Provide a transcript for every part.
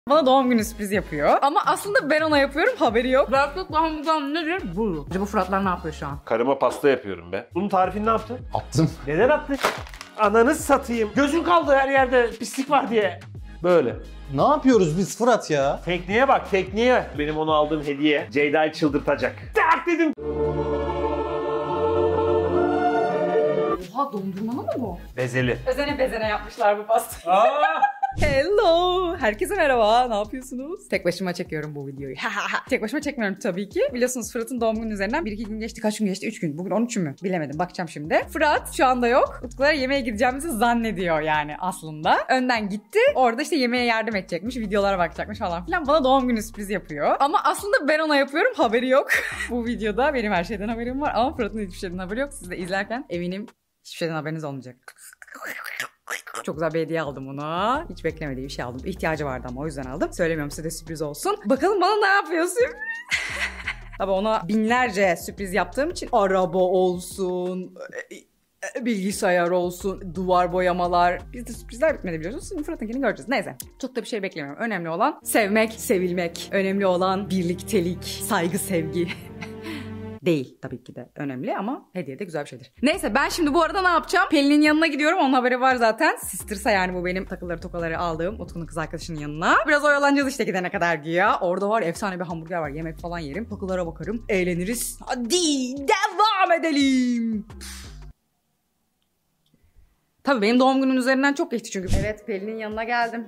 Bana doğum günü sürpriz yapıyor. Ama aslında ben ona yapıyorum, haberi yok. Berkut hamburger nedir? Bu. Bu Fıratlar ne yapıyor şu an? Karıma pasta yapıyorum be. Bunun tarifini ne yaptın? Attım. Neden attın? Ananı satayım. Gözün kaldı her yerde pislik var diye. Böyle. Ne yapıyoruz biz Fırat ya? Tekniğe bak, tekniğe. Benim onu aldığım hediye Ceyda'yı çıldırtacak. Tak dedim. Oha, dondurmalı mı bu? Bezeli. Özene bezene yapmışlar bu pastayı. Hello! Herkese merhaba, ne yapıyorsunuz? Tek başıma çekiyorum bu videoyu. Tek başıma çekmiyorum tabii ki. Biliyorsunuz Fırat'ın doğum günü üzerinden 1-2 gün geçti. Kaç gün geçti? 3 gün. Bugün 13 mü? Bilemedim. Bakacağım şimdi. Fırat şu anda yok. Utkulara yemeğe gideceğimizi zannediyor yani aslında. Önden gitti. Orada işte yemeğe yardım edecekmiş. Videolara bakacakmış falan filan. Bana doğum günü sürpriz yapıyor. Ama aslında ben ona yapıyorum. Haberi yok. Bu videoda benim her şeyden haberim var. Ama Fırat'ın hiçbir şeyden haberi yok. Siz de izlerken eminim hiçbir şeyden haberiniz olmayacak. Çok güzel bir hediye aldım ona. Hiç beklemediği bir şey aldım. İhtiyacı vardı ama o yüzden aldım. Söylemiyorum, size de sürpriz olsun. Bakalım bana ne yapıyorsun? Tabii ona binlerce sürpriz yaptığım için araba olsun, bilgisayar olsun, duvar boyamalar. Bizde sürprizler bitmedi biliyorsunuz. Şimdi Fırat'ınkini göreceğiz. Neyse. Çok da bir şey beklemiyorum. Önemli olan sevmek, sevilmek. Önemli olan birliktelik, saygı, sevgi. Değil tabii ki de önemli ama hediye de güzel bir şeydir. Neyse, ben şimdi bu arada ne yapacağım? Pelin'in yanına gidiyorum. Onun haberi var zaten. Sister'sa yani bu benim takıları tokaları aldığım Utku'nun kız arkadaşının yanına. Biraz oyalanacağız işte gidene kadar güya. Orada var efsane bir hamburger var. Yemek falan yerim. Takılara bakarım. Eğleniriz. Hadi devam edelim. Tabii benim doğum günün üzerinden çok geçti çünkü. Evet, Pelin'in yanına geldim.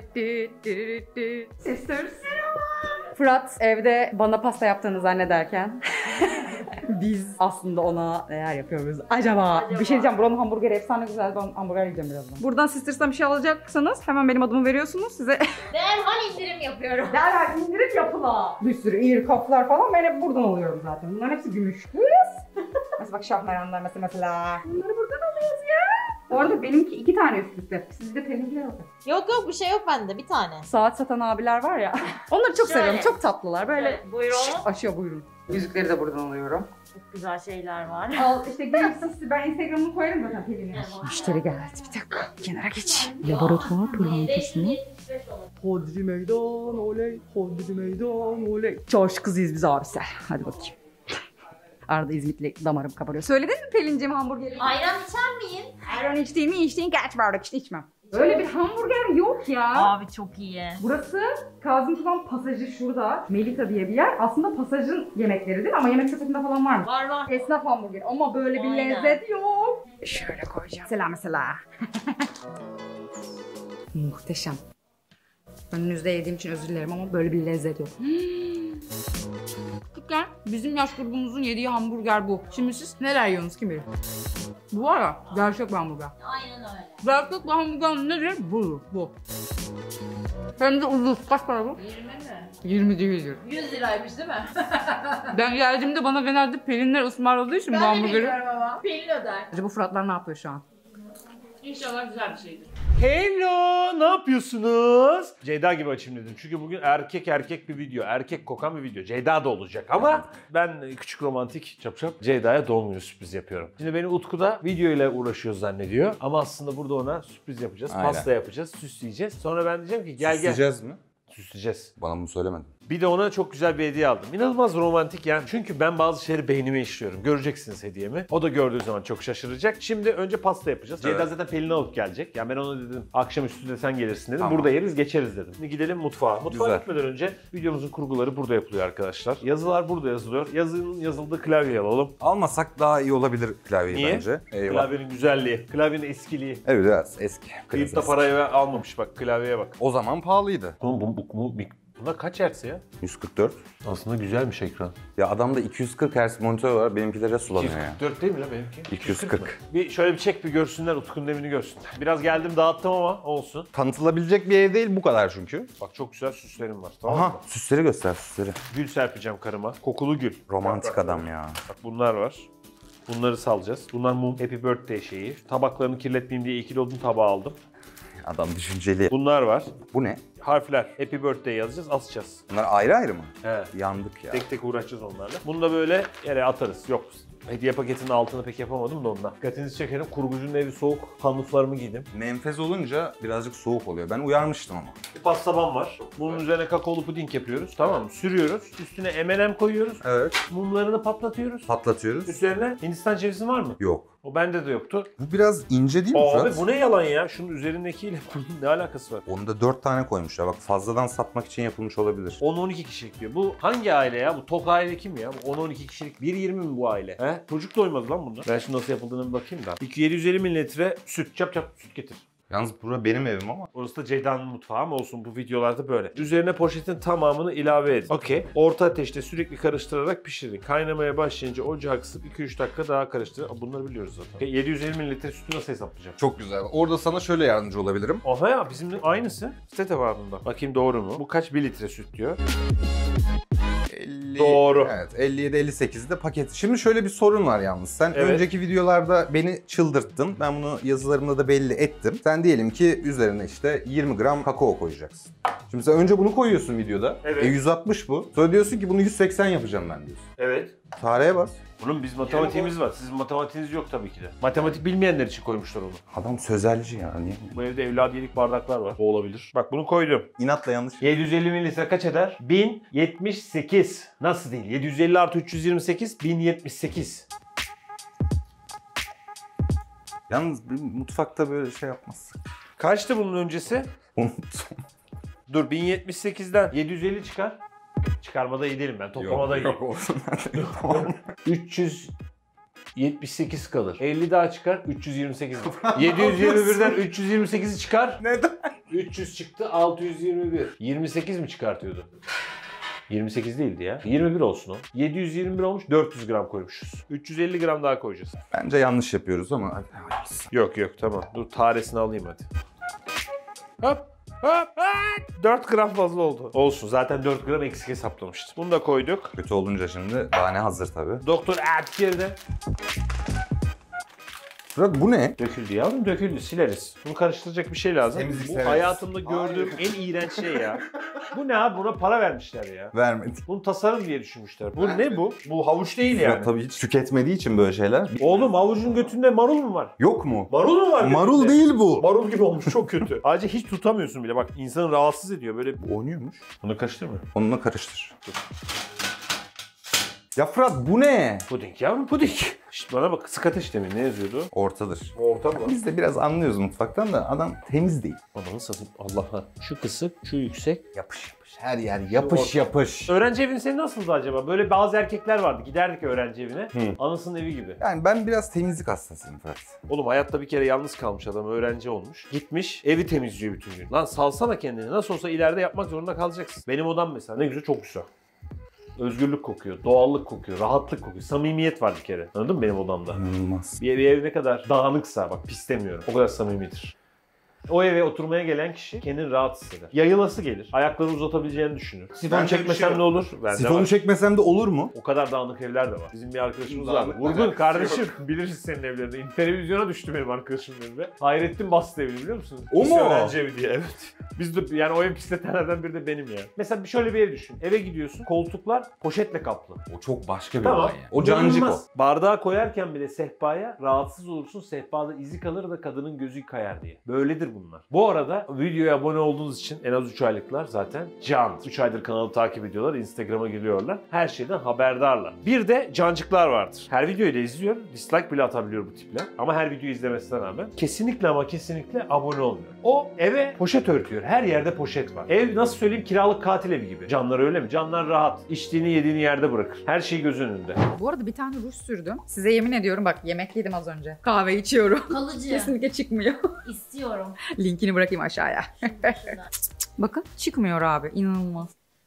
Sister selam. Fırat evde bana pasta yaptığını zannederken biz aslında ona neler yapıyoruz acaba? Bir şey diyeceğim, buranın hamburgeri efsane güzel. Ben hamburger yiyeceğim birazdan. Buradan Sisters'tan bir şey alacaksanız hemen benim adımı veriyorsunuz size. Derhal indirim yapıyorum. Derhal indirim yapıla. Bir sürü ear cuff'lar falan ben hep buradan alıyorum zaten. Bunların hepsi gümüş. Mesela bak şahmeranlar mesela. Bunları buradan alıyoruz ya. Bu arada benimki 2 tane üst üste. Sizde Pelin'kiler bakın. Yok bir şey yok bende, bir tane. Saat satan abiler var ya. Onları çok Şöyle. seviyorum. Çok tatlılar. Böyle Evet, buyurun. Açıyor, buyurun. Yüzükleri de buradan alıyorum. Çok güzel şeyler var. Al işte gelin, ben Instagram'ını koyarım zaten Pelin'e. Müşteri geldi, bir dakika. Kenara geç. Laboratuvar pırlantasını. Hodri meydan oley, hodri meydan oley. Çarşı kızıyız biz abisi. Hadi bakayım. Arada İzmitli damarım kabarıyor. Söyledin mi Pelin'cim hamburgeri? Ayran içer miyim? Ayran içtiğin mi içtiğin kaç bardak işte içmem. Öyle bir hamburger yok ya. Abi çok iyi. Burası Kazım Tulan Pasajı şurada. Melita diye bir yer. Aslında Pasaj'ın yemekleridir ama yemek sepetinde falan var mı? Var. Esnaf hamburger ama böyle bir Aynen. lezzet yok. Şöyle koyacağım. Selam mesela. Muhteşem. Önünüzde yediğim için özür dilerim ama böyle bir lezzet yok. Küçükken bizim yaş grubumuzun yediği hamburger bu. Şimdi siz neler yiyorsunuz kim bilir? Bu var ya, gerçek bir hamburger. Aynen öyle. Gerçek bir hamburger nedir? Bu. Hem de ucuz. Kaç para bu? 20 mi? 20 değildir. 100 liraymış değil mi? Ben geldiğimde bana genelde Pelinler ısmarladığı için bu Ben de hamburgeri. bilmiyorum ama. Pelin öder. Bu Fıratlar ne yapıyor şu an? İnşallah güzel bir şeydir. Hello, ne yapıyorsunuz? Ceyda gibi açayım dedim. Çünkü bugün erkek bir video, erkek kokan bir video. Ceyda da olacak ama ben küçük romantik çap Ceyda'ya doğum günü sürpriz yapıyorum. Şimdi beni Utku da video ile uğraşıyor zannediyor. Ama aslında burada ona sürpriz yapacağız, Aynen. pasta yapacağız, süsleyeceğiz. Sonra ben diyeceğim ki gel. Süsleyeceğiz mi? Süsleyeceğiz. Bana bunu söylemedin. Bir de ona çok güzel bir hediye aldım. İnanılmaz romantik yani. Çünkü ben bazı şeyleri beynime işliyorum. Göreceksiniz hediyemi. O da gördüğü zaman çok şaşıracak. Şimdi önce pasta yapacağız. Evet. Ceyda zaten Pelin'i alıp gelecek. Yani ben ona dedim akşamüstü de sen gelirsin dedim. Tamam. Burada yeriz geçeriz dedim. Şimdi gidelim mutfağa. Mutfağa Güzel. gitmeden önce videomuzun kurguları burada yapılıyor arkadaşlar. Yazılar burada yazılıyor. Yazının yazıldığı klavyeyi alalım. Almasak daha iyi olabilir klavyeyi Niye? bence. Eyvah. Klavyenin güzelliği, klavyenin eskiliği. Evet biraz eski. Kayıp da Biraz eski. parayı almamış bak klavyeye bak. O zaman pahalıydı. Bunda kaç hertz ya? 144. Aslında güzelmiş ekran. Ya adamda 240 Hz monitör var. Benimkilere sulanıyor ya. 244 değil mi lan benimki? 240. mı? Bir şöyle bir çek bir görsünler, Utku'nun evini görsünler. Biraz geldim dağıttım ama olsun. Tanıtılabilecek bir ev değil bu kadar çünkü. Bak çok güzel süslerim var, tamam Aha mı? süsleri göster süsleri. Gül serpeceğim karıma. Kokulu gül. Romantik adam ya. Bak bunlar var. Bunları salacağız. Bunlar mum Happy Birthday şeyi. Tabaklarını kirletmeyeyim diye 2 odun tabağı aldım. Adam düşünceli. Bunlar var. Bu ne? Harfler. Happy Birthday yazacağız, asacağız. Bunlar ayrı ayrı mı? He. Yandık ya. Tek tek uğraşacağız onlarla. Bunu da böyle yere atarız. Yok Hediye paketinin altını pek yapamadım da ondan. Dikkatinizi çekerim. Kurgucunun evi soğuk. Panluflarımı giydim. Menfez olunca birazcık soğuk oluyor. Ben uyarmıştım ama. Bir pastaban var. Bunun üzerine kakaolu puding yapıyoruz. Tamam mı? Sürüyoruz. Üstüne M&M koyuyoruz. Evet. Mumlarını patlatıyoruz. Patlatıyoruz. Üzerine Hindistan cevizi var mı? Yok. O bende de yoktu. Bu biraz ince değil mi Abi Fırat? bu ne yalan ya? Şunun üzerindekiyle bunun ne alakası var? Onu da 4 tane koymuşlar. Bak fazladan satmak için yapılmış olabilir. 10-12 kişilik diyor. Bu hangi aile ya? Bu tok aile kim ya? Bu 10-12 kişilik 1.20 mi bu aile? He? Çocuk doymaz lan bunda. Ben şimdi nasıl yapıldığını bir bakayım da. 750 mililitre süt. Çap süt getir. Yalnız bura benim evim ama. Orası da Ceyda'nın mutfağı ama olsun bu videolarda böyle. Üzerine poşetin tamamını ilave edin. Okey. Orta ateşte sürekli karıştırarak pişirin. Kaynamaya başlayınca ocağı kısıp 2-3 dakika daha karıştırın. Bunları biliyoruz zaten. Okay. 750 mililitre sütü nasıl hesaplayacağım? Çok güzel. Orada sana şöyle yardımcı olabilirim. Oha ya bizimle aynısı. Site tabanında. Bakayım doğru mu? Bu kaç 1 litre süt diyor? 50, Doğru. Evet 57-58'de paket. Şimdi şöyle bir sorun var yalnız. Sen Evet. önceki videolarda beni çıldırttın. Ben bunu yazılarımda da belli ettim. Sen diyelim ki üzerine işte 20 gram kakao koyacaksın. Şimdi sen önce bunu koyuyorsun videoda. Evet. 160 bu. Sonra diyorsun ki bunu 180 yapacağım ben diyorsun. Evet. Tarihe bas. Bunun biz matematiğimiz var. Sizin matematiğiniz yok tabii ki de. Matematik bilmeyenler için koymuşlar onu. Adam sözelci ya. Niye? Bu evde evladiyelik bardaklar var. O olabilir. Bak bunu koydum. İnatla yanlış. 750 mililitre kaç eder? 1078. Nasıl değil? 750 artı 328 1078. Yalnız bir mutfakta böyle şey yapmazsın. Kaçtı bunun öncesi? Unuttum. Dur 1078'den 750 çıkar. Çıkarmada iyi değilim ben. Toplamada iyi. Yok olsun. 378 kalır. 50 daha çıkar 328. 721'den 328'i çıkar. Neden? 300 çıktı 621. 28 mi çıkartıyordu? 28 değildi ya. 21 olsun o. 721 olmuş 400 gram koymuşuz. 350 gram daha koyacağız. Bence yanlış yapıyoruz ama hadi. Yok tamam. Dur taresini alayım hadi. Hop. Hop, 4 gram fazla oldu. Olsun zaten 4 gram eksik hesaplamıştım. Bunu da koyduk. Kötü olunca şimdi daha ne hazır tabii. Doktor Erkir'de. Fırat bu ne? Döküldü yavrum döküldü sileriz. Bunu karıştıracak bir şey lazım. Temizlik Bu severiz. hayatımda gördüğüm en iğrenç şey ya. Bu ne abi buna para vermişler ya. Vermedi. Bunu tasarım diye düşünmüşler. Bu ne bu? Bu havuç değil yani. Fırat tabii hiç tüketmediği için böyle şeyler. Oğlum havucun götünde marul mu var? Yok mu? Marul mu var? Marul götünde? değil bu. Marul gibi olmuş çok kötü. Ayrıca hiç tutamıyorsun bile bak insanı rahatsız ediyor böyle. Oynuyormuş. Bunu karıştırma. Onunla karıştır. Ya Fırat bu ne? Puding yavrum puding. İşte bana bak kısık ateş demin ne yazıyordu? Ortadır. Orta mı? Biz de biraz anlıyoruz mutfaktan da adam temiz değil. Ananı satayım Allah'a. Şu kısık, şu yüksek. Yapış yapış. Her yer yapış yapış. Öğrenci evin senin nasıldı acaba? Böyle bazı erkekler vardı. Giderdik öğrenci evine. Anasının evi gibi. Yani ben biraz temizlik hastasıyım Fırat. Oğlum hayatta bir kere yalnız kalmış adam öğrenci olmuş. Gitmiş evi temizliyor bütün gün. Lan salsana kendini. Nasıl olsa ileride yapmak zorunda kalacaksın. Benim odam mesela ne güzel çok güzel. Özgürlük kokuyor, doğallık kokuyor, rahatlık kokuyor, samimiyet var bir kere. Anladın mı benim odamda? İnanılmaz. Bir ev ne kadar dağınıksa bak pis demiyorum. O kadar samimidir. O eve oturmaya gelen kişi kendini rahat hisseder. Yayılası gelir. Ayakları uzatabileceğini düşünür. Sifon Bence bir çekmesem şey ne olur? Bende Sifonu var. çekmesem de olur mu? O kadar dağınık evler de var. Bizim bir arkadaşımız var. Dağınık Vurgun alakası kardeşim. Bilirsin senin evlerinde. Televizyona düştü benim arkadaşımın evinde. Hayrettin bastı evini biliyor musun? O mu? Öğrenci evi diye evet. Biz de yani o ev pisletenlerden biri de benim ya. Mesela şöyle bir ev düşün. Eve gidiyorsun. Koltuklar poşetle kaplı. O çok başka bir Tamam. olay ya. O cancık o. İnanılmaz. Bardağı koyarken bile sehpaya rahatsız olursun. Sehpada izi kalır da kadının gözü kayar diye. Böyledir bunlar. Bu arada videoya abone olduğunuz için en az 3 aylıklar zaten can. 3 aydır kanalı takip ediyorlar. Instagram'a giriyorlar. Her şeyden haberdarlar. Bir de cancıklar vardır. Her videoyu da izliyor. Dislike bile atabiliyor bu tipler. Ama her videoyu izlemesine rağmen kesinlikle ama kesinlikle abone olmuyor. O eve poşet örtüyor. Her yerde poşet var. Ev nasıl söyleyeyim kiralık katil evi gibi. Canlar öyle mi? Canlar rahat. İçtiğini yediğini yerde bırakır. Her şey göz önünde. Bu arada bir tane ruj sürdüm. Size yemin ediyorum bak yemek yedim az önce. Kahve içiyorum. Kalıcı. Kesinlikle çıkmıyor. İstiyorum. Linkini bırakayım aşağıya. Bakın çıkmıyor abi. İnanılmaz.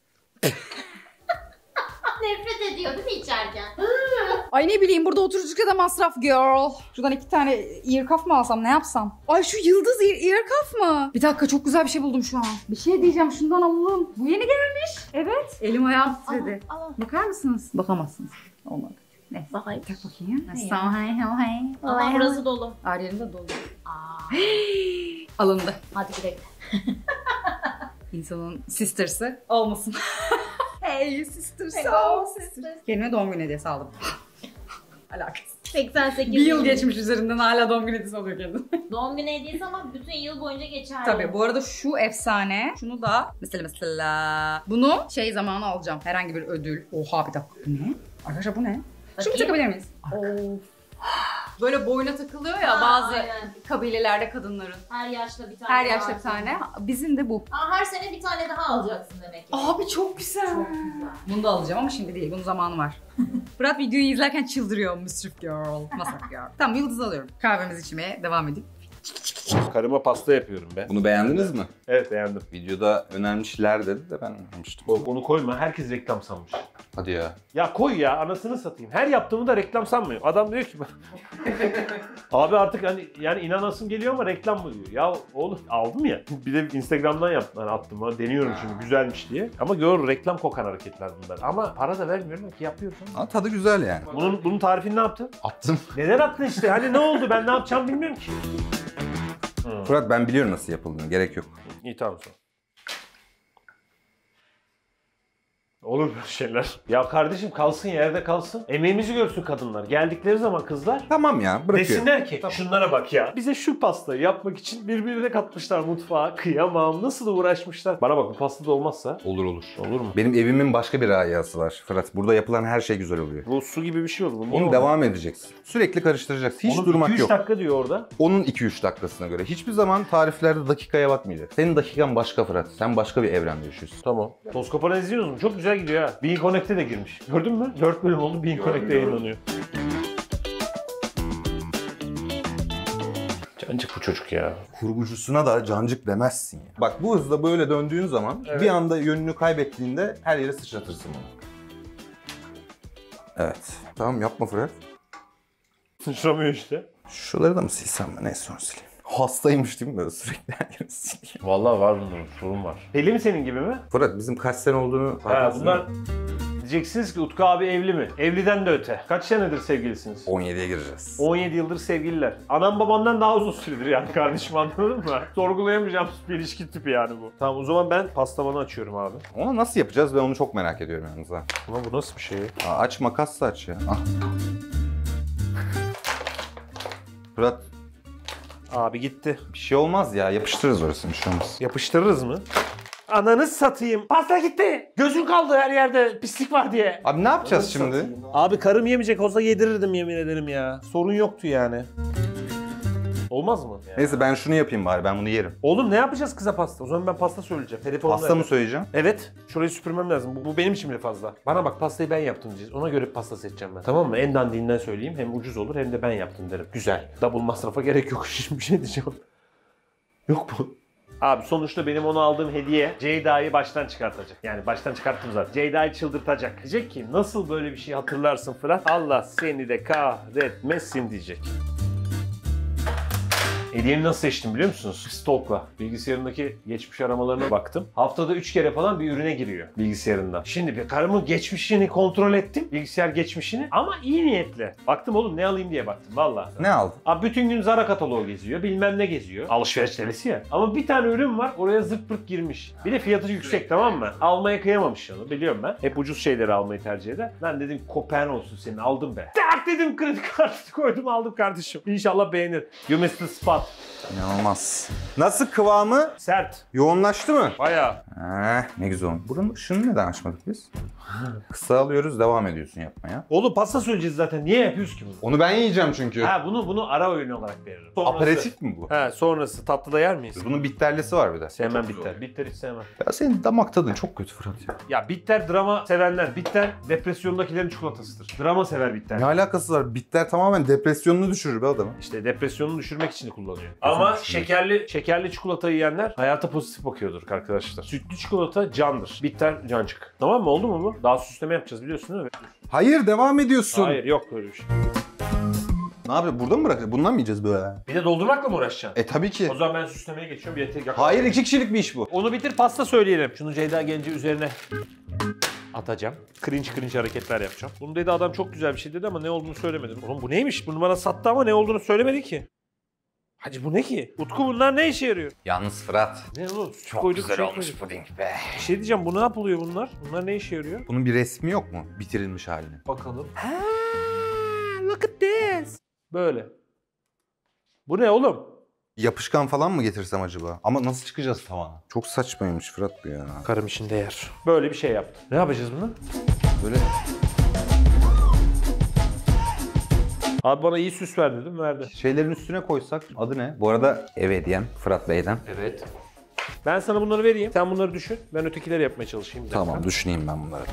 Nefret ediyor değil mi içerken? Ay ne bileyim burada oturucukça da masraf girl. Şuradan 2 tane earcuff mı alsam ne yapsam? Ay şu yıldız earcuff mı? Bir dakika çok güzel bir şey buldum şu an. Bir şey diyeceğim şundan alalım. Bu yeni gelmiş. Evet. Elim ayağım titredi. Al. Bakar mısınız? Bakamazsınız. Olmadı. Neyse. Bakayım. Tak bakayım. Ya? Ama burası dolu. Her yerinde dolu. Aa, Alındı. hadi gidelim. İnsanın sister'sı olmasın. Hey sisters. Hello sisters. Kendime doğum günü hediyesi aldım. Alakası. 88 Bir yıl geçmiş üzerinden hala doğum günü hediyesi alıyor kendine. Doğum günü hediyesi ama bütün yıl boyunca geçer. Tabii bu arada şu efsane. Şunu da mesela bunu şey zamanı alacağım. Herhangi bir ödül. Oha bir dakika. Bu ne? Arkadaşlar bu ne? Şunu Bakayım. takabilir miyiz? Of. Böyle boyuna takılıyor ya bazı aynen. kabilelerde kadınların. Her yaşta bir tane. Her yaşta var. bir tane. Bizim de bu. Her sene bir tane daha alacaksın demek ki. Abi çok güzel. Çok güzel. Bunu da alacağım ama şimdi değil. Bunun zamanı var. Fırat videoyu izlerken çıldırıyor. Mischief girl. Masraf girl. Tamam yıldız alıyorum. Kahvemizi içmeye devam edeyim. Karıma pasta yapıyorum be. Bunu beğendiniz mi? Evet beğendim. Videoda önermişler dedi de ben önermiştim. Onu koyma. Herkes reklam sanmış. Hadi ya. Ya koy ya anasını satayım. Her yaptığımı da reklam sanmıyor. Adam diyor ki abi artık hani yani inanasım geliyor ama reklam mı diyor. Ya oğlum aldım ya. Bir de Instagram'dan yaptım, attım. Deniyorum şimdi güzelmiş diye. Ama gör reklam kokan hareketler bunlar. Ama para da vermiyorum ki yapıyorum. Ama tadı güzel yani. Bunun tarifini ne yaptın? Attım. Neden attın işte? Hani ne oldu? Ben ne yapacağım bilmiyorum ki. Fırat ben biliyorum nasıl yapıldığını. Gerek yok. İyi tamam sonra. Olur böyle şeyler. Ya kardeşim kalsın yerde kalsın. Emeğimizi görsün kadınlar. Geldikleri zaman kızlar Tamam ya bırakıyorum. desinler ki şunlara bak ya. Bize şu pastayı yapmak için birbirine katmışlar mutfağa. Kıyamam. Nasıl da uğraşmışlar. Bana bak bu pasta da olmazsa. Olur olur. Olur mu? Benim evimin başka bir rayası var Fırat. Burada yapılan her şey güzel oluyor. Bu su gibi bir şey olur. Onu devam edeceksin. Sürekli karıştıracaksın. Hiç durmak 2-3 yok. dakika diyor orada. Onun 2-3 dakikasına göre. Hiçbir zaman tariflerde dakikaya bakmayacaksın. Senin dakikan başka Fırat. Sen başka bir evrende yaşıyorsun. Tamam. Toz Koparan izliyoruz mu? Çok güzel gidiyor ha. Bean Connect'e de girmiş. Gördün mü? 4 bölüm oldu Bean Connect'te yayınlanıyor. Cancık bu çocuk ya. Kurgucusuna da cancık demezsin ya. Bak bu hızla böyle döndüğün zaman bir anda yönünü kaybettiğinde her yere sıçratırsın bunu. Evet. Tamam yapma Fırat. Sıçramıyor işte. Şuraları da mı silsem ben? Neyse onu sileyim. Hastaymış değil mi böyle sürekli her yeri sileyim. Vallahi var bunun sorun var. Deli mi senin gibi mi? Fırat bizim kaç sene olduğunu Bunlar diyeceksiniz ki Utku abi evli mi? Evliden de öte. Kaç senedir sevgilisiniz? 17'ye gireceğiz. 17 yıldır sevgililer. Anam babandan daha uzun süredir yani kardeşim anladın mı? Sorgulayamayacağım bir ilişki tipi yani bu. Tamam o zaman ben pastavanı açıyorum abi. Onu nasıl yapacağız ben onu çok merak ediyorum yalnız ha. Ama bu nasıl bir şey? Aç makasla aç ya. Ah. Fırat Abi gitti. bir şey olmaz ya yapıştırırız orasını bir şey olmaz. Yapıştırırız mı? Ananı satayım. Pasta gitti. Gözün kaldı her yerde pislik var diye. Abi ne yapacağız şimdi? Abi karım yemeyecek olsa yedirirdim yemin ederim ya. Sorun yoktu yani. Olmaz mı? Yani? Neyse ben şunu yapayım bari ben bunu yerim. Oğlum ne yapacağız kıza pasta? O zaman ben pasta söyleyeceğim. Telefonla Pasta mı söyleyeceğim? Evet. Şurayı süpürmem lazım. Bu benim için bile fazla. Bana bak pastayı ben yaptım diyeceğiz. Ona göre pasta seçeceğim ben. Tamam mı? En dandiğinden söyleyeyim. Hem ucuz olur hem de ben yaptım derim. Güzel. Double masrafa gerek yok. Şimdi bir şey diyeceğim. Yok mu? Abi sonuçta benim onu aldığım hediye Ceyda'yı baştan çıkartacak. Yani baştan çıkarttım zaten. Ceyda'yı çıldırtacak. Diyecek ki nasıl böyle bir şey hatırlarsın Fırat? Allah seni de kahretmesin diyecek. Hediyemi nasıl seçtim biliyor musunuz? Stalk'la. Bilgisayarındaki geçmiş aramalarına baktım. Haftada 3 kere falan bir ürüne giriyor bilgisayarından. Şimdi bir karımın geçmişini kontrol ettim. Bilgisayar geçmişini ama iyi niyetle. Baktım oğlum ne alayım diye baktım valla. Ne aldın? Abi bütün gün Zara kataloğu geziyor. Bilmem ne geziyor. Alışveriş delisi ya. Ama bir tane ürün var oraya zırt pırt girmiş. Bir de fiyatı yüksek tamam mı? Almaya kıyamamış onu biliyorum ben. Hep ucuz şeyleri almayı tercih eder. Ben dedim Kopen olsun senin aldım be. Tak dedim kredi kartı koydum aldım kardeşim. İnşallah beğenir. You missed the spot. İnanılmaz. Nasıl kıvamı? Sert. Yoğunlaştı mı? Bayağı. Ne güzel olmuş. Buranın ışığını neden açmadık biz? Kısa alıyoruz devam ediyorsun yapmaya. Oğlum pasta söyleyeceğiz zaten. Niye yapıyoruz ki bunu? Onu ben yiyeceğim çünkü. Ha bunu ara öğün olarak veririm. Sonrası, Aperatif mi bu? He sonrası tatlıda yer miyiz? Bunun bitterlisi var bir de. Sevmem bitter. Bitter hiç sevmem. Ya senin damak tadın çok kötü Fırat ya. Ya bitter drama sevenler. Bitter depresyondakilerin çikolatasıdır. Drama sever bitter. Ne alakası var? Bitter tamamen depresyonunu düşürür be adamı. İşte depresyonunu düşürmek için kullanıyor. Ama şekerli çikolata yiyenler hayata pozitif bakıyordur arkadaşlar. Sütlü çikolata candır. Bitter cancık. Tamam mı? Oldu mu bu? Daha süsleme yapacağız biliyorsun değil mi? Hayır devam ediyorsun. Hayır yok böyle bir şey. Ne yapıyor? Burada mı bırakacağız? Bundan mı yiyeceğiz böyle? Bir de doldurmakla mı uğraşacaksın? Tabii ki. O zaman ben süslemeye geçiyorum. Bir tek Hayır 2 kişilik bir iş bu. Onu bitir pasta söyleyelim. Şunu Ceyda Genci üzerine atacağım. Cringe hareketler yapacağım. Bunu dedi adam çok güzel bir şey dedi ama ne olduğunu söylemedim. Oğlum bu neymiş? Bunu bana sattı ama ne olduğunu söylemedi ki. Hacı bu ne ki? Utku bunlar ne işe yarıyor? Yalnız Fırat. Ne oğlum? Çok Koyduk, güzel şey olmuş koyduk. puding be. Bir şey diyeceğim bu ne yapılıyor bunlar? Bunlar ne işe yarıyor? Bunun bir resmi yok mu? Bitirilmiş halini. Bakalım. Ha, look at Böyle. Bu ne oğlum? Yapışkan falan mı getirsem acaba? Ama nasıl çıkacağız tavana? Çok saçmaymış Fırat bu ya. Karım işinde yer. Böyle bir şey yaptım. Ne yapacağız bunu? Böyle Abi bana iyi süs ver dedim, verdi. şeylerin üstüne koysak adı ne? Bu arada ev hediyem Fırat Bey'den. Evet. Ben sana bunları vereyim. Sen bunları düşün. Ben ötekileri yapmaya çalışayım. Tamam, düşüneyim ben bunları.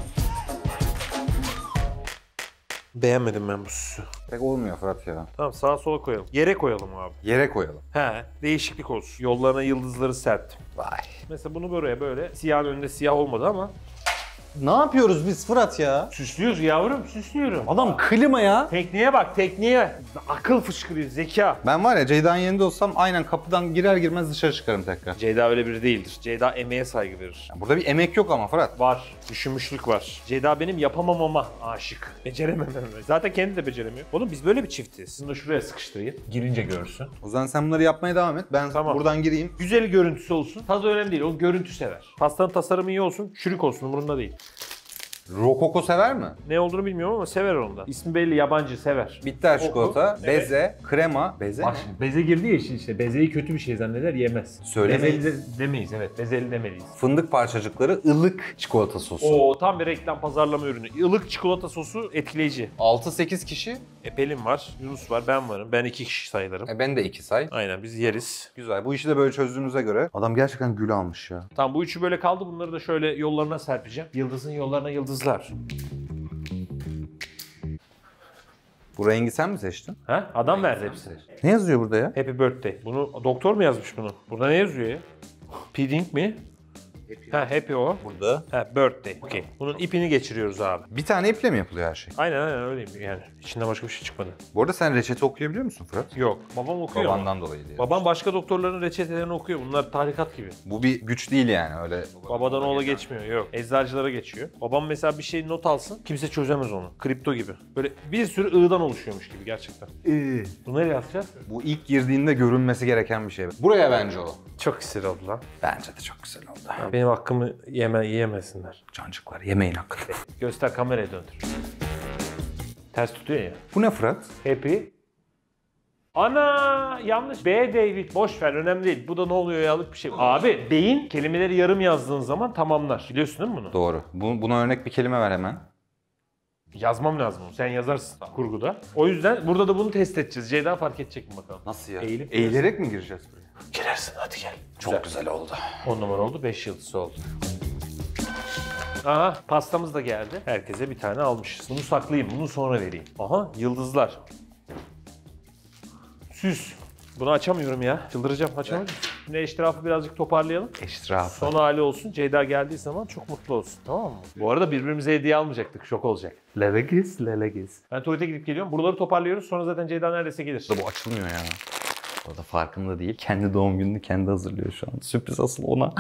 Beğenmedim ben bu süsü. Pek olmuyor Fırat ya. Tamam, sağa sola koyalım. Yere koyalım abi. Yere koyalım. He, değişiklik olsun. Yollarına yıldızları serptim. Vay. Mesela bunu böyle siyahın önünde siyah olmadı ama Ne yapıyoruz biz Fırat ya? süslüyoruz yavrum, süslüyorum. Adam klima ya. Tekniğe bak, tekniğe. Akıl fışkırıyor, zeka. Ben var ya Ceyda'nın yerinde olsam aynen kapıdan girer girmez dışarı çıkarım tekrar. Ceyda öyle biri değildir. Ceyda emeğe saygı verir. Burada bir emek yok ama Fırat. Var. Düşünmüşlük var. Ceyda benim yapamamama aşık. Beceremememe. Zaten kendi de beceremiyor. Oğlum biz böyle bir çiftiz. Sizin de şuraya sıkıştırayım. Girince görsün. O zaman sen bunları yapmaya devam et. Ben Tamam. buradan gireyim. Güzel görüntüsü olsun. Tadı önemli değil. O görüntü sever. Pastanın tasarımı iyi olsun. Çürük olsun. Umurunda değil. Rokoko sever mi? Ne olduğunu bilmiyorum ama sever onu da. İsmi belli, yabancı, sever. Bitter çikolata, Evet. beze, krema. Beze Bak ne? şimdi beze girdi ya işin işte. Bezeyi kötü bir şey zanneder, yemez. Söylemeyiz. Bezeli demeyiz, evet. Bezeli demeliyiz. Fındık parçacıkları, ılık çikolata sosu. Oo, tam bir reklam pazarlama ürünü. Ilık çikolata sosu etkileyici. 6-8 kişi. Pelin var, Yunus var, ben varım. Ben 2 kişi sayılırım. Ben de 2 say. Aynen, biz yeriz. Güzel. Bu işi de böyle çözdüğümüze göre. Adam gerçekten gül almış ya. Tamam, bu üçü böyle kaldı. Bunları da şöyle yollarına serpeceğim. Yıldızın yollarına yıldızlar. Bu rengi sen mi seçtin? Ha? Adam verdi hepsini. Ne yazıyor burada ya? Happy birthday. Bunu doktor mu yazmış bunu? Burada ne yazıyor ya? Pudding mi? Ha, happy o. Burada. Ha, birthday. Okey. Bunun ipini geçiriyoruz abi. Bir tane iple mi yapılıyor her şey? Aynen öyleyim yani. İçinden başka bir şey çıkmadı. Bu arada sen reçete okuyabiliyor musun Fırat? Yok. Babam okuyor ama. Babandan dolayı diye. Babam başka doktorların reçetelerini okuyor. Bunlar tarikat gibi. Bu bir güç değil yani öyle. Babadan oğula geçmiyor. Yok. Eczacılara geçiyor. Babam mesela bir şey not alsın. Kimse çözemez onu. Kripto gibi. Böyle bir sürü ığdan oluşuyormuş gibi gerçekten. Bu nereye atacağız? Bu ilk girdiğinde görünmesi gereken bir şey. Buraya bence o. Çok güzel oldu lan. Bence de çok güzel oldu. Benim hakkımı yiyemesinler. Cancıklar yemeyin hakkını. Göster, kameraya döndür. Ters tutuyor ya. Bu ne Fırat? Happy. Ana yanlış. B David, boş ver, önemli değil. Bu da ne oluyor yalık bir şey. Abi beyin kelimeleri yarım yazdığın zaman tamamlar. Biliyorsun değil mi bunu? Doğru. Buna örnek bir kelime ver hemen. Yazmam lazım onu. Sen yazarsın kurguda. O yüzden burada da bunu test edeceğiz. Ceyda fark edecek mi bakalım? Nasıl ya? Eğilip Eğilerek mi gireceğiz buraya? girersin, hadi gel. Çok güzel oldu. 10 numara oldu, 5 yıldız oldu. Aha, pastamız da geldi. Herkese bir tane almışız. Bunu saklayayım, bunu sonra vereyim. Aha, yıldızlar. Süs. Bunu açamıyorum ya. Çıldıracağım, açamıyorum. Şimdi eşrafı birazcık toparlayalım. Eşrafı. Son hali olsun. Ceyda geldiği zaman çok mutlu olsun. Tamam mı? Bu arada birbirimize hediye almayacaktık. Şok olacak. Lelegiz, lelegiz. Ben tuvalete gidip geliyorum. Buraları toparlıyoruz. Sonra zaten Ceyda neredeyse gelir. Bu açılmıyor ya. O da farkında değil. Kendi doğum gününü kendi hazırlıyor şu an. Sürpriz asıl ona.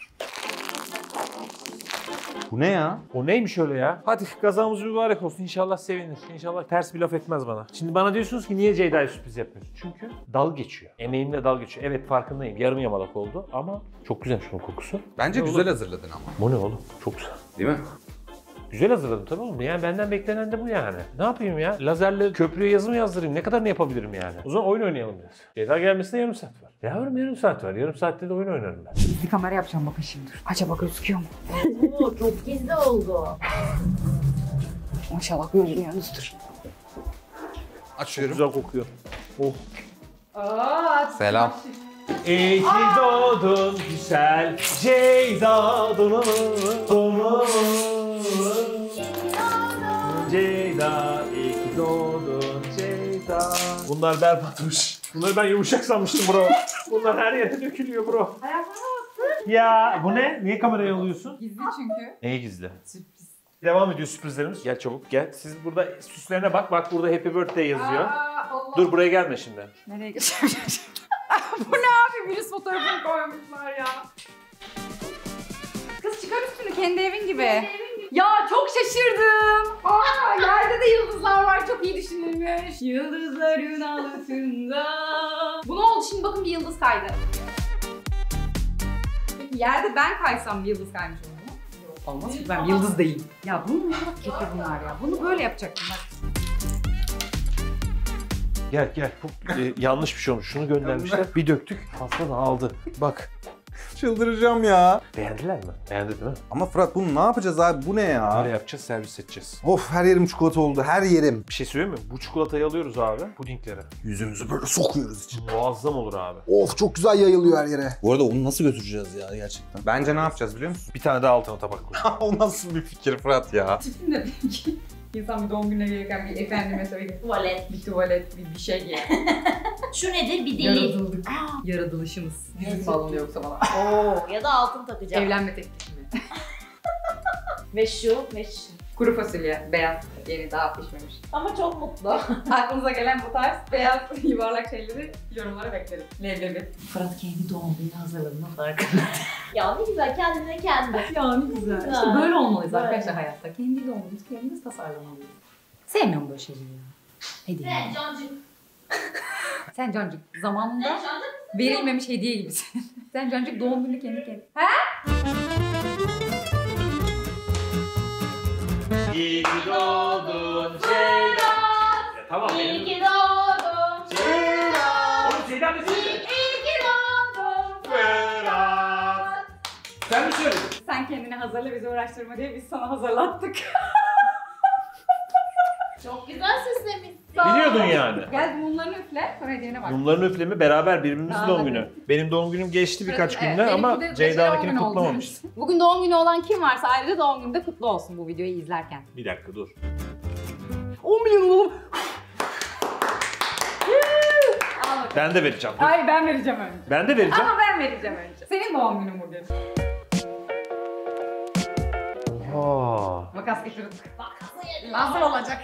Bu ne ya? O neymiş öyle ya? Hadi kazamız mübarek olsun. İnşallah sevinir. İnşallah ters bir laf etmez bana. Şimdi bana diyorsunuz ki niye Ceyda'ya sürpriz yapmıyorsun? Çünkü dal geçiyor. Emeğimle dal geçiyor. Evet farkındayım. Yarım yamalak oldu ama çok güzel şunun kokusu. Bence Ne güzel olur? hazırladın ama. Bu ne oğlum? Çok güzel. Değil mi? Güzel hazırladım tamam mı? Yani benden beklenen de bu yani. Ne yapayım ya? Lazerle köprüye yazı mı yazdırayım? Ne kadar ne yapabilirim yani? O zaman oyun oynayalım biraz. Ceyda gelmesine yarım saat var. Yavrum yarım saat var. Yarım saatte de oyun oynarım ben. Bir kamera yapacağım bakın şimdi. Acaba gözüküyor mu? Oo, çok gizli oldu. Maşallah görünüyorsunuzdur. Açıyorum. Güzel kokuyor. Oh. Selam. İyi ki doğdun güzel Ceyda donum. Ceyda iyi ki doğdun Ceyda. Bunlar berbatmış. Bunları ben yumuşak sanmıştım bro. Bunlar her yere dökülüyor bro. Ya bu ne? Niye kameraya alıyorsun? Gizli çünkü. Neyi gizli? Sürpriz. Devam ediyor sürprizlerimiz. Gel çabuk gel. Siz burada süslerine bak. Bak burada Happy Birthday yazıyor. Dur buraya gelme şimdi. Nereye geçeceğim? Bu ne abi? Virüs fotoğrafını koymuşlar ya. Kız çıkar üstünü kendi evin gibi. Ya çok şaşırdım. Aa yerde de yıldızlar var. Çok iyi düşünülmüş. Yıldızların altında. Bu ne oldu şimdi? Bakın bir yıldız kaydı. Peki yerde ben kaysam bir yıldız kaymış olur mu? Yok. Olmaz ki ben yıldız değilim. Ya bunu ne kadar kötü bunlar ya. Bunu böyle yapacaktım bak. Gel. Yanlış bir şey olmuş. Şunu göndermişler. Bir döktük. Pasta dağıldı. Bak. Çıldıracağım ya. Beğendiler mi? Beğendi değil mi? Ama Fırat bunu ne yapacağız abi? Bu ne ya? Böyle yapacağız, servis edeceğiz. Of her yerim çikolata oldu. Her yerim. Bir şey söyleyeyim mi? Bu çikolatayı alıyoruz abi pudinglere. Yüzümüzü böyle sokuyoruz içine. Muazzam olur abi. Of çok güzel yayılıyor her yere. Bu arada onu nasıl götüreceğiz ya gerçekten? Bence ne yapacağız biliyor musun? Bir tane daha altına tabak koy. O nasıl bir fikir Fırat ya? Tipim de peki. İnsan bir doğum gününe gelirken bir efendime söyleyeyim. Tuvalet. Bir tuvalet, bir şey yani. Şu nedir? Bir deli. Yaratıldık. Yaratılışımız. Yüzük bağlanıyor yoksa bana. Oo. Ya da altın takacağım. Evlenme teklifi mi? Ve şu. Kuru fasulye, beyaz, yeni daha pişmemiş. Ama çok mutlu. Aklınıza gelen bu tarz beyaz yuvarlak şeyleri yorumlara beklerim. Leblebi. Fırat kendi doğum günü hazırladığının farkında. Ya ne güzel kendine kendi. Ya ne güzel. Güzel. İşte böyle olmalıyız Böyle. arkadaşlar hayatta. Kendi doğumumuzu kendimiz tasarlamalıyız. Sevmiyorum böyle şeyleri ya. Hediye. Ne Cancık? Sen Cancık zamanında Ne Cancık? verilmemiş hediye gibisin. Sen Cancık doğum günü kendi. İyi ki doğdun Ceyda. Tamam İyi ki doğdun. Ceyda. Oğlum Ceyda ne söyledi? İyi ki doğdun. Ferhat. Sen mi söyledin? Sen kendini hazırla bizi uğraştırma diye biz sana hazırlattık. Çok güzel süslemişsin. Biliyordun yani. Gel mumlarını üfle sonra hediyene bak. Mumların üflemi beraber birbirimizin Daha doğum da günü. Benim doğum günüm geçti birkaç Evet, günde ama benimki de Ceyda'nınkini doğum günü oldu. kutlamamıştım. Bugün doğum günü olan kim varsa ayrıca doğum günü de kutlu olsun bu videoyu izlerken. Bir dakika dur. 10 milyon oğlum. Ben de vereceğim. Dur. Hayır ben vereceğim önce. Ben de vereceğim. Ama ben vereceğim önce. Senin doğum günün bugün. Aa. Makas getirdik. Bakası yedim. Nasıl olacak?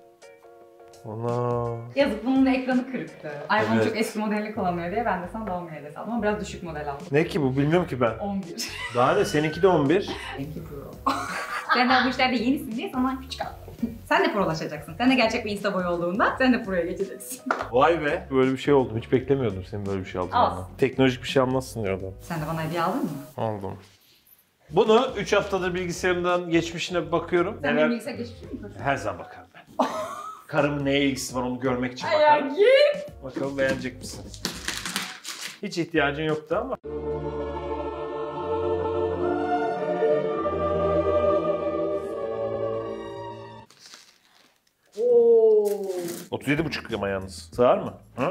Ana. Yazık bunun da ekranı kırıktı. iPhone Evet. çok eski modelini kullanmıyor diye ben de sana doğum günü hediyesi aldım ama biraz düşük model aldım. Ne ki bu bilmiyorum ki ben. 11. Daha ne seninki de 11. Benimki Pro. Sen de bu işlerde yenisin diye sana küçük aldım. Sen de prolaşacaksın. Sen de gerçek bir insta boy olduğunda sen de proya geçeceksin. Vay be. Böyle bir şey oldu. Hiç beklemiyordum senin böyle bir şey aldığını. Al. Teknolojik bir şey almazsın diyordum. Sen de bana hediye aldın mı? Aldım. Bunu 3 haftadır bilgisayarımdan geçmişine bakıyorum. Sen benim bilgisayar geçmişim mi koşuyorsun? Her zaman bakarım ben. Karımın neye ilgisi var onu görmek için Ay bakarım. git. Bakalım beğenecek misin? Hiç ihtiyacın yoktu ama. Oo. 37,5 ama yalnız. Sığar mı? Ha?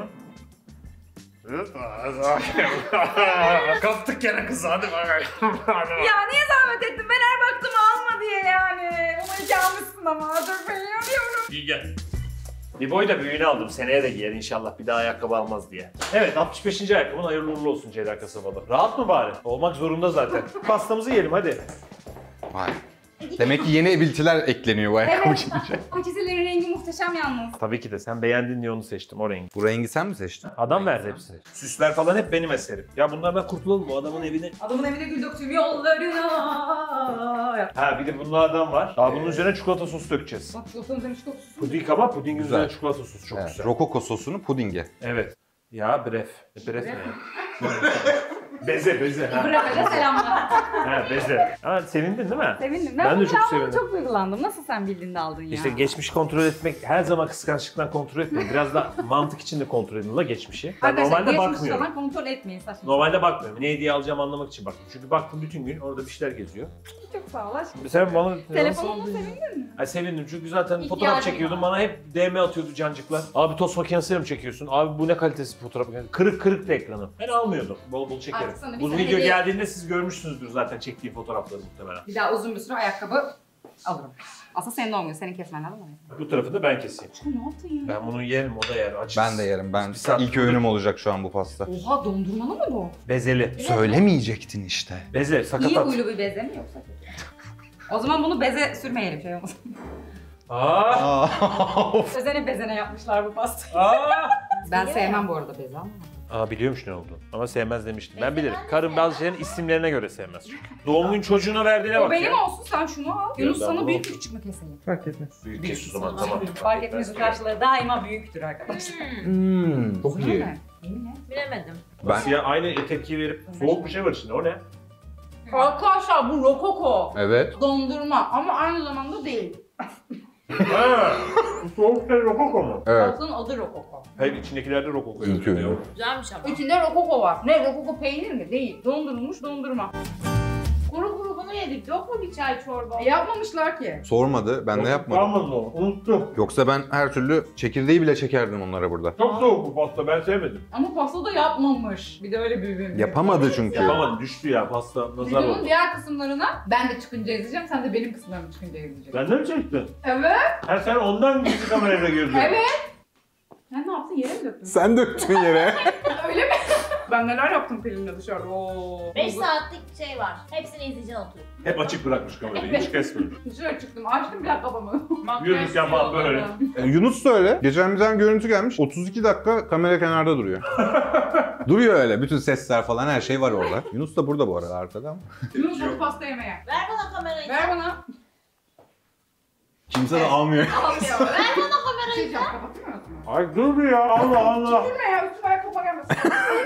Kaptık gene kız hadi bakalım. Ya niye zahmet ettin? Ben her baktığımı alma diye yani. Bunu iki almışsın ama. Dur ben yanıyorum. İyi gel. Bir boy da büyüğünü aldım. Seneye de giyer inşallah. Bir daha ayakkabı almaz diye. Evet 65. ayakkabın hayırlı uğurlu olsun Ceyda Kasabalı. Rahat mı bari? Olmak zorunda zaten. Pastamızı yiyelim hadi. Vay. Demek ki yeni ebiltiler ekleniyor bu ayakkabı Evet. giyince. Paçetelerin rengi muhteşem yalnız. Tabii ki de sen beğendin diye onu seçtim o rengi. Bu rengi sen mi seçtin? Adam verdi hepsini. Süsler falan hep benim eserim. Ya bunlardan kurtulalım bu adamın evine. Adamın evine gül döktüm yollarına. Ha bir de bunlardan var. Daha bunun üzerine çikolata sosu dökeceğiz. Bak çikolatanın üzerine çikolata sosu. Puding ama pudingin Güzel. üzerine çikolata sosu çok Evet, güzel. Rokoko sosunu pudinge. Evet. Ya bref. Bref ne ya? Beze ha. Bırak'a selamlar. Ha beze. Ha sevindin değil mi? Sevindim. Ben de bunu çok almama sevindim. çok duygulandım. Nasıl sen bildin de aldın ya? İşte geçmiş kontrol etmek her zaman kıskançlıktan kontrol etmeyin. Biraz da mantık içinde kontrol edin la geçmişi. Ben Arkadaşlar normalde geçmiş bakmıyorum. falan kontrol etmeyin saçma. Normalde bakmıyorum. Ne hediye alacağım anlamak için baktım. Çünkü baktım bütün gün orada bir şeyler geziyor. Çok sağ ol aşkım. Sen bana... Telefonunu sevindin mi? Ay sevindim çünkü zaten İhtiyacım fotoğraf çekiyordum. var. Bana hep DM atıyordu cancıklar. Abi tost makinesiyle mi çekiyorsun? Abi bu ne kalitesi fotoğraf makinesi? Kırık da ekranı. Ben almıyordum. Bol bol çekerim. Artık sana bir Bu sene video hediye- geldiğinde siz görmüşsünüzdür zaten çektiğim fotoğrafları muhtemelen. Bir daha uzun bir süre ayakkabı alırım. Aslında senin doğum günün. Senin kesmen lazım mı? Bu tarafı da ben keseyim. Ne yaptın ya? Ben bunu yerim, o da yer. Açız. Ben de yerim. Ben Bir saat ilk öğünüm olacak şu an bu pasta. Oha dondurmalı mı bu? Bezeli. Söylemeyecektin işte. Beze, İyi sakatat. huylu bir beze mi yoksa kötü? O zaman bunu beze sürmeyelim şey olmasın. Aa! Özene bezene yapmışlar bu pastayı. Aa! Ben sevmem bu arada beze ama. Aa biliyormuş ne olduğunu. Ama sevmez demiştim. Ben bilirim. Karım bazı şeylerin isimlerine göre sevmez çünkü. Doğum gün çocuğuna verdiğine O bak benim ya. olsun sen şunu al. Yunus ben sana bunu- büyük küçük mü keseyim? Fark etmez. Büyük kes o zaman tamam. Fark etmez karşıları daima büyüktür arkadaşlar. Çok Değil iyi. mi? Yemin et. Bilemedim. Nasıl ya aynı tepki verip soğuk bir şey var içinde o ne? Arkadaşlar bu rokoko. Evet. Dondurma ama aynı zamanda değil. Ha, bu soğuk şey rokoko mu? Evet. Pastanın adı rokoko. Hayır, içindekilerde rokoko İlk ürünü. Güzelmiş ama. İçinde rokoko var. Ne rokoko peynir mi? Değil. Dondurulmuş dondurma. Kuru kuru bunu yedik. Yok mu bir çay çorba? Yapmamışlar ki. Sormadı, ben de yapmadım. Kalmadı o, unuttum. Yoksa ben her türlü çekirdeği bile çekerdim onlara burada. Çok soğuk bu pasta, ben sevmedim. Ama pasta da yapmamış. Bir de öyle bir Yapamadı çünkü. Yapamadım, düştü ya pasta, nazar Videonun oldu. diğer kısımlarına ben de çıkınca izleyeceğim. Sen de benim kısımlarımı çıkınca izleyeceksin. Ben de mi çektin? Evet. Ha sen ondan gizli kamerayla girdin. Evet. Sen ne yaptın? Yere mi döktün? Sen döktün yere. Öyle mi? Ben neler yaptım Pelin'le dışarıda. Oo. 5 saatlik şey var. Hepsini izleyeceksin oturup. Hep açık bırakmış kamerayı, hiç kesmemiş. Dışarı çıktım. Açtım bir kafamı. Yürürken falan böyle. Yunus da öyle. Geçen bir tane görüntü gelmiş. 32 dakika kamera kenarda duruyor. Duruyor öyle. Bütün sesler falan her şey var orada. Yunus da burada bu arada arkada ama. Yunus hadi pasta yemeye. Ver bana kamerayı. Ver bana. Kimse de almıyor. Almıyor. Ver bana Bir şey kamerayı. diyeceğim. Kapatmıyor musun? Ay dur bir ya, Allah Allah. Gülme ya. Üstüme ayakkabıma gelmesin.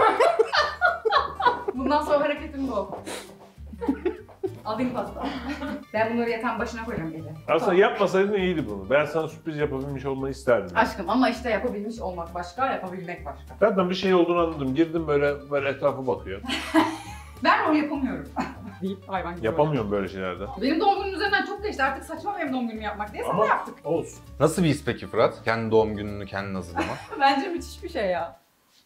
Bundan sonra hareketim bu. Alayım pasta. Ben bunları yatağın başına koyacağım gece. Aslında yapmasaydın iyiydi bunu. Ben sana sürpriz yapabilmiş olmayı isterdim. Aşkım ama işte yapabilmiş olmak başka, yapabilmek başka. Zaten bir şey olduğunu anladım. Girdim böyle etrafa bakıyor. Ben rol yapamıyorum. Deyip hayvan gibi. Yapamıyorum böyle şeylerde. Benim doğum günüm üzerinden çok geçti. Artık saçma benim doğum günümü yapmak diye sana Ama yaptık. olsun. Nasıl bir his peki Fırat? Kendi doğum gününü kendin hazırlamak. Bence müthiş bir şey ya.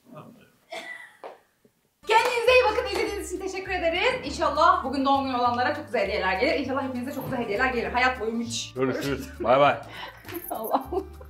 Kendinize iyi bakın. İzlediğiniz için teşekkür ederiz. İnşallah bugün doğum günü olanlara çok güzel hediyeler gelir. İnşallah hepinize çok güzel hediyeler gelir. Hayat boyu müthiş. Görüşürüz. Bay bay. Allah.